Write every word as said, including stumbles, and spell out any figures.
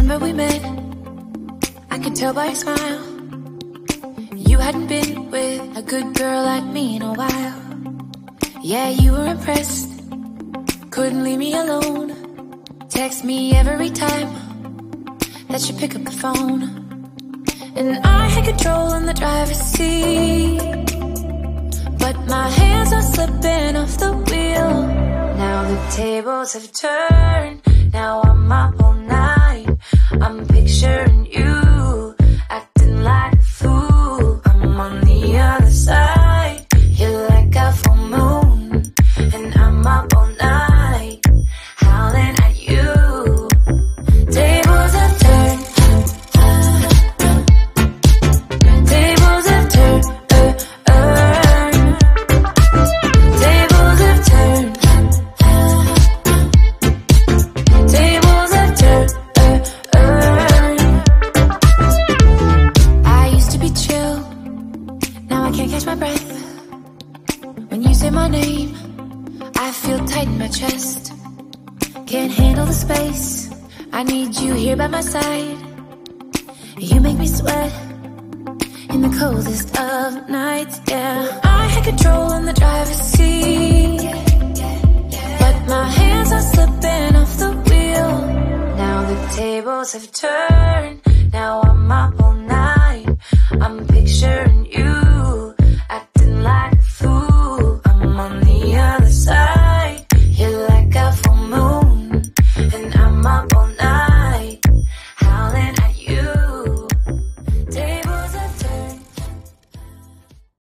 Remember we met, I could tell by your smile. You hadn't been with a good girl like me in a while. Yeah, you were impressed, couldn't leave me alone. Text me every time that you pick up the phone. And I had control in the driver's seat, but my hands are slipping off the wheel. Now the tables have turned, now I'm up all night. I'm picturing you, acting like a fool. I'm on the other side, you're like a full moon, and I'm up all night, howling at you. Tables have turned, tables have turned, tables have turned, tables have turned. I used to be chill, now I can't catch my breath. When you say my name, I feel tight in my chest. Can't handle the space, I need you here by my side. You make me sweat in the coldest of nights, yeah. I had control in the driver's seat, but my hands are slipping off the wheel. Now the tables have turned, now I'm up all night. I'm picturing